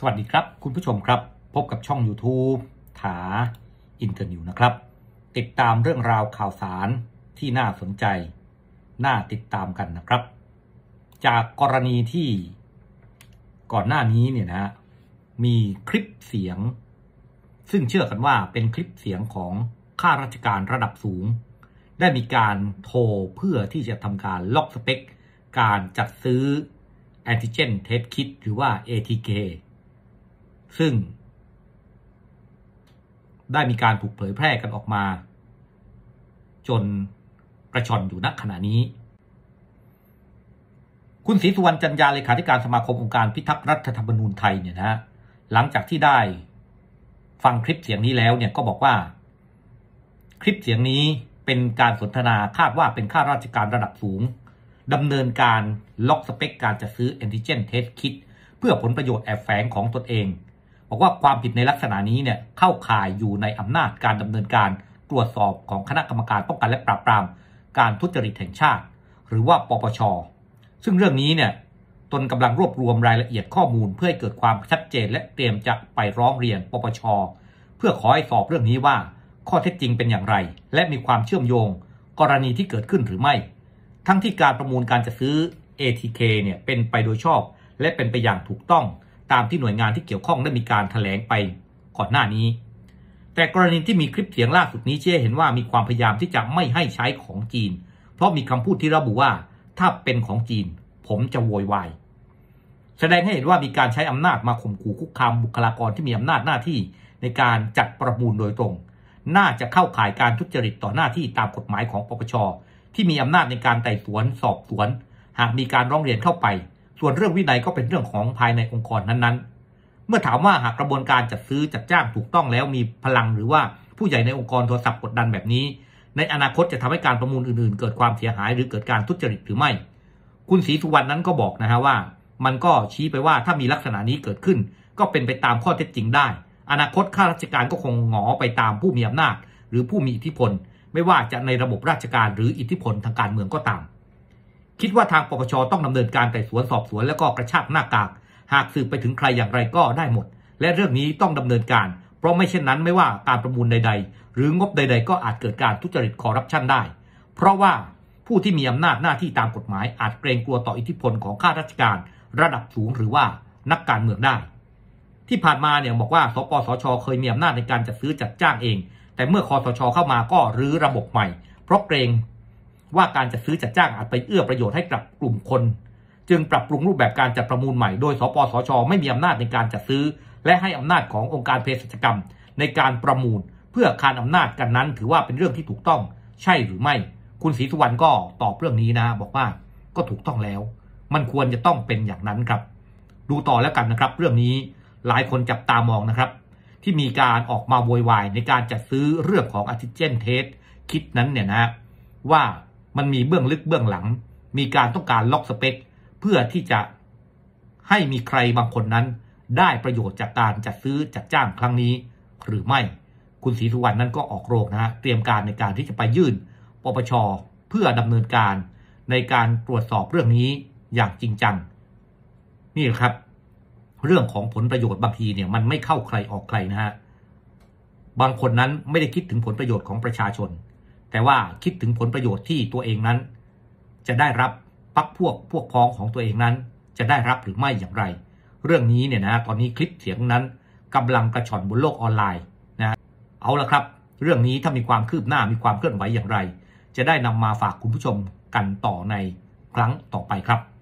วัสดีครับคุณผู้ชมครับพบกับช่อง YouTube ถาอินเตอร์นิวนะครับติดตามเรื่องราวข่าวสารที่น่าสนใจน่าติดตามกันนะครับจากกรณีที่ก่อนหน้านี้เนี่ยนะมีคลิปเสียงซึ่งเชื่อกันว่าเป็นคลิปเสียงของข้าราชการระดับสูงได้มีการโทรเพื่อที่จะทำการล็อกสเปคการจัดซื้อแอนติเจนเทสคิทหรือว่า ATK ซึ่งได้มีการถูกเผยแพร่กันออกมาจนกระชอนอยู่ณขณะนี้คุณศรีสุวรรณจันยาเลขาธิการสมาคมองค์การพิทักษ์รัฐธรรมนูญไทยเนี่ยนะหลังจากที่ได้ฟังคลิปเสียงนี้แล้วเนี่ยก็บอกว่าคลิปเสียงนี้เป็นการสนทนาคาดว่าเป็นข้าราชการระดับสูงดำเนินการล็อกสเปคการจัดซื้อแอนติเจนเทสคิทเพื่อผลประโยชน์แอบแฝงของตนเองบอกว่าความผิดในลักษณะนี้เนี่ยเข้าข่ายอยู่ในอำนาจการดำเนินการตรวจสอบของคณะกรรมการป้องกันและปราบปรามการทุจริตแห่งชาติหรือว่าปปช.ซึ่งเรื่องนี้เนี่ยตนกำลังรวบรวมรายละเอียดข้อมูลเพื่อให้เกิดความชัดเจนและเตรียมจะไปร้องเรียนปปช.เพื่อขอให้สอบเรื่องนี้ว่าข้อเท็จจริงเป็นอย่างไรและมีความเชื่อมโยงกรณีที่เกิดขึ้นหรือไม่ทั้งที่การประมูลการจะซื้อ ATK เนี่ยเป็นไปโดยชอบและเป็นไปอย่างถูกต้องตามที่หน่วยงานที่เกี่ยวข้องได้มีการแถลงไปก่อนหน้านี้แต่กรณีที่มีคลิปเสียงล่าสุดนี้ชี้ให้เห็นว่ามีความพยายามที่จะไม่ให้ใช้ของจีนเพราะมีคำพูดที่ระบุว่าถ้าเป็นของจีนผมจะโวยวายแสดงให้เห็นว่ามีการใช้อำนาจมาข่มขู่คุกคามบุคลากรที่มีอำนาจหน้าที่ในการจัดประมูลโดยตรงน่าจะเข้าข่ายการทุจริตต่อหน้าที่ตามกฎหมายของปปช.ที่มีอำนาจในการไต่สวนสอบสวนหากมีการร้องเรียนเข้าไปส่วนเรื่องวินัยก็เป็นเรื่องของภายในองค์กรนั้นๆเมื่อถามว่าหากกระบวนการจัดซื้อจัดจ้างถูกต้องแล้วมีพลังหรือว่าผู้ใหญ่ในองค์กรโทรศัพท์กดดันแบบนี้ในอนาคตจะทำให้การประมูลอื่นๆเกิดความเสียหายหรือเกิดการทุจริตหรือไม่คุณศรีสุวรรณนั้นก็บอกนะฮะว่ามันก็ชี้ไปว่าถ้ามีลักษณะนี้เกิดขึ้นก็เป็นไปตามข้อเท็จจริงได้อนาคตข้าราชการก็คงหงอไปตามผู้มีอำนาจหรือผู้มีอิทธิพลไม่ว่าจะในระบบราชการหรืออิทธิพลทางการเมืองก็ตามคิดว่าทางปปช.ต้องดำเนินการไต่สวนสอบสวนแล้วก็กระชากหน้ากากหากสืบไปถึงใครอย่างไรก็ได้หมดและเรื่องนี้ต้องดำเนินการเพราะไม่เช่นนั้นไม่ว่าการประมูลใดๆหรืองบใดๆก็อาจเกิดการทุจริตคอร์รัปชันได้เพราะว่าผู้ที่มีอำนาจหน้าที่ตามกฎหมายอาจเกรงกลัวต่ออิทธิพลของข้าราชการระดับสูงหรือว่านักการเมืองได้ที่ผ่านมาเนี่ยบอกว่าสปสช.เคยมีอำนาจในการจัดซื้อจัดจ้างเองแต่เมื่อคสช.เข้ามาก็รื้อระบบใหม่เพราะเกรงว่าการจัดซื้อจัดจ้างอาจไปเอื้อประโยชน์ให้กับกลุ่มคนจึงปรับปรุงรูปแบบการจัดประมูลใหม่โดยสปสช.ไม่มีอำนาจในการจัดซื้อและให้อำนาจขององค์การเภสัชกรรมในการประมูลเพื่อคานอำนาจกันนั้นถือว่าเป็นเรื่องที่ถูกต้องใช่หรือไม่คุณศรีสุวรรณก็ตอบเรื่องนี้นะบอกว่าก็ถูกต้องแล้วมันควรจะต้องเป็นอย่างนั้นครับดูต่อแล้วกันนะครับเรื่องนี้หลายคนจับตามองนะครับที่มีการออกมาโวยวายในการจัดซื้อเรื่องของแอนติเจนเทสคิทนั้นเนี่ยนะว่ามันมีเบื้องลึกเบื้องหลังมีการต้องการล็อกสเปคเพื่อที่จะให้มีใครบางคนนั้นได้ประโยชน์จากการจัดซื้อจัดจ้างครั้งนี้หรือไม่คุณศรีสุวรรณนั้นก็ออกโรงนะฮะเตรียมการในการที่จะไปยื่นปปช.เพื่อดำเนินการในการตรวจสอบเรื่องนี้อย่างจริงจังนี่ครับเรื่องของผลประโยชน์บางทีเนี่ยมันไม่เข้าใครออกใครนะฮะบางคนนั้นไม่ได้คิดถึงผลประโยชน์ของประชาชนแต่ว่าคิดถึงผลประโยชน์ที่ตัวเองนั้นจะได้รับพรรคพวกพ้องของตัวเองนั้นจะได้รับหรือไม่อย่างไรเรื่องนี้เนี่ยนะตอนนี้คลิปเสียงนั้นกำลังกระชอนบนโลกออนไลน์นะเอาละครับเรื่องนี้ถ้ามีความคืบหน้ามีความเคลื่อนไหวอย่างไรจะได้นำมาฝากคุณผู้ชมกันต่อในครั้งต่อไปครับ